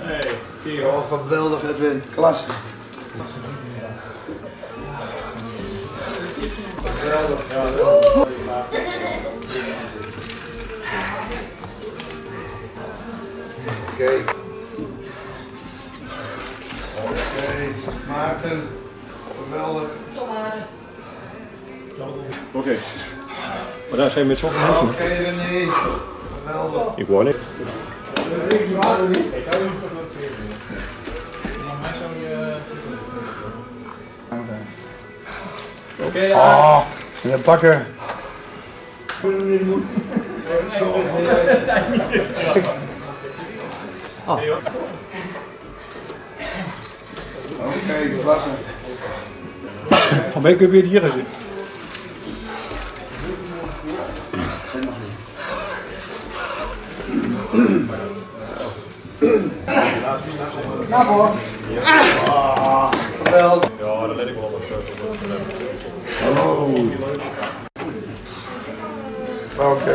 Oh, geweldig Edwin, klasse. Geweldig, ja. Oké. Maarten, geweldig. Oké. Maar daar zijn we met zoveel mensen. Oké, René, geweldig. Ik hoor niet. Oké, oh, meneer Bakker. Oké, klasse. Van mij kun je weer hier gaan zitten. Ja hoor. Geweldig. Ja, dat let ik wel op. Oké.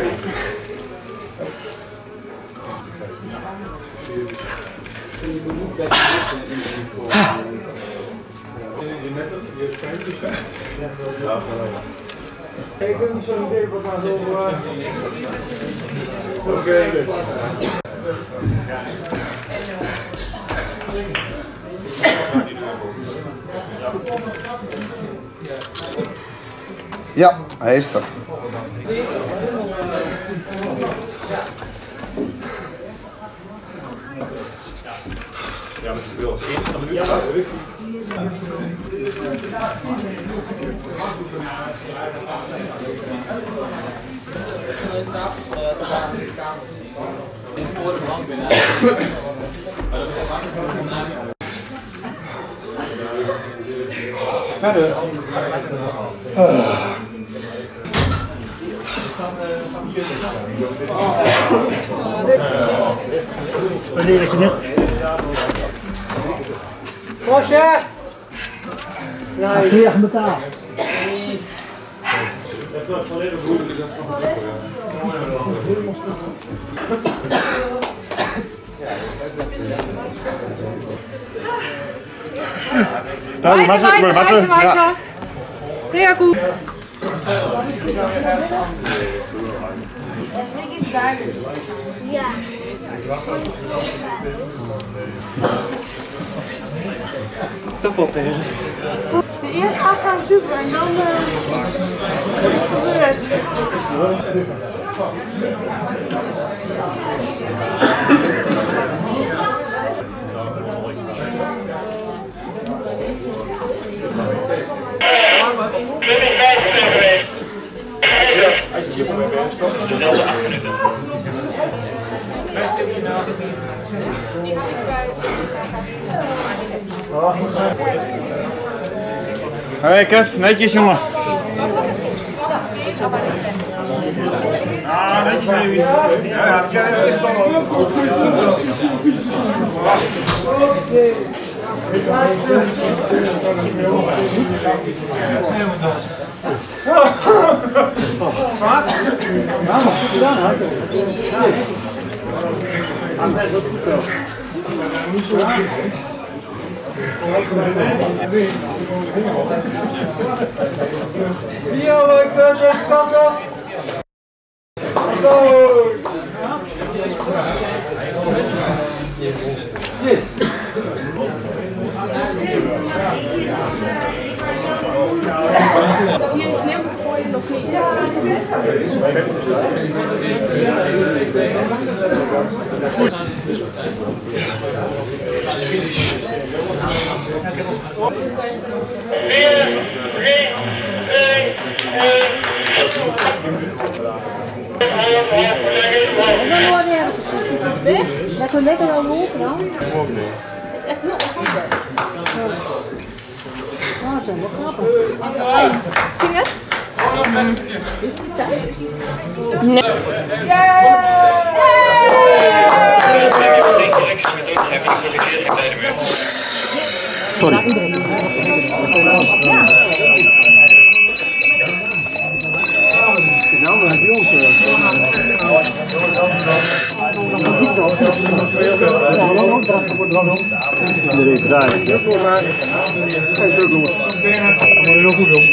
Ik heb niet zo'n idee wat maar zo. Oké. Ja, hij is er. Ja, met de wil. Eerste minuut. Verder. Wanneer is je net? Rosje! Ja, hier aan elkaar. Weiter. Sehr gut. Ja. Toch wel tegen. De eerste gaat gaan zoeken en dan gebeurt. Hé, Kev, netjes jongen. Ah, netjes even. Ja, heeft dan ook goed. Ja, maar goed gedaan, hè? Dat is ook goed zo. Niet zo aan. Ja, maar ik ben best kakken. Hallo. Yes. Hier is sneeuw gooien nog niet. Ja, zo lekker dan lopen dan. Het is echt heel onhandig. Oh, dat zijn wel grappig. Zie je? Nee. Sorry. Nou, dan heb je ons. Iedereen draaien. Kijk, druk jongens. Dat moet je ook goed doen.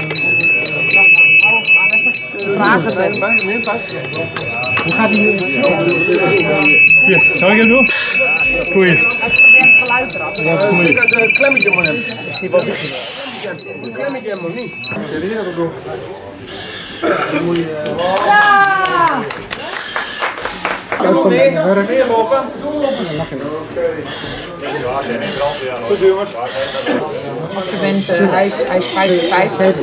Hoe gaat die? Hier, zou ik hem doen? Goeie. Het klemmetje maar hem. Het klemmetje maar niet. Meer lopen. Goed jongens. Hij is 55.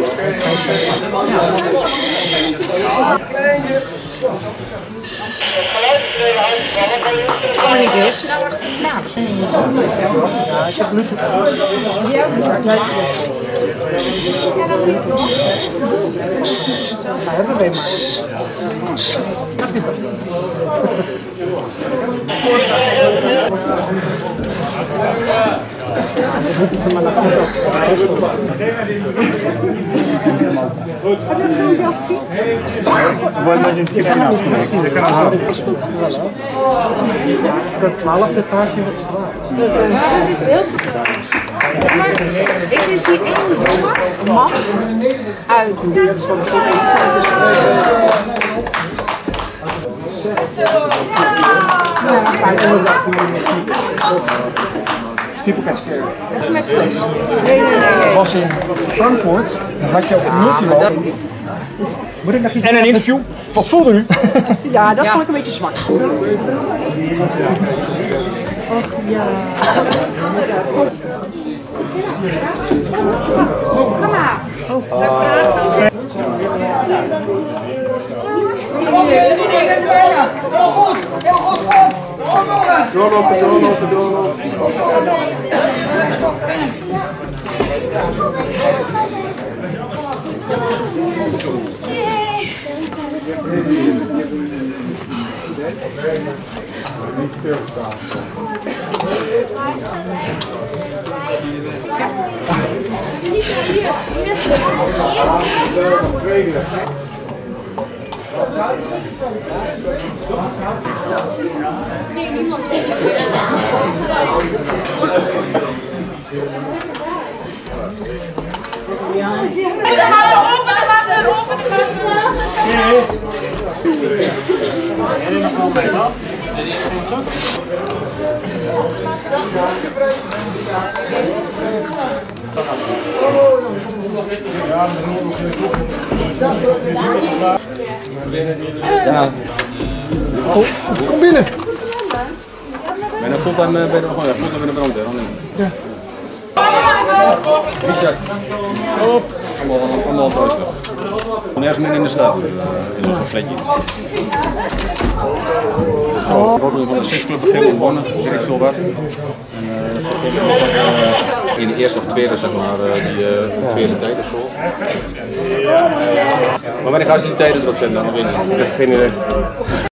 Kan niet heel snel De 12e etage wat zwaar. Ja, dat is heel veel. Maar ik is hier één jongen, man, uit. Met fles. Ik was in Frankfurt, dan had je op het multiloop. Moet ik nog iets... En een interview. Wat voelde u? Ja, dat vond ik een beetje zwak. Ja. Kom binnen! Ben je fulltime bij de brandweer? Ja. Richard. Allemaal thuis. Van ergens midden in de stad. Is zo'n fletje. Ik word van de seksclub beginnen wonen, direct veel wat. In de eerste of tweede, zeg maar, die tweede tijd of zo. Maar wanneer gaan ze die tijden erop zetten dan? Ik heb geen idee.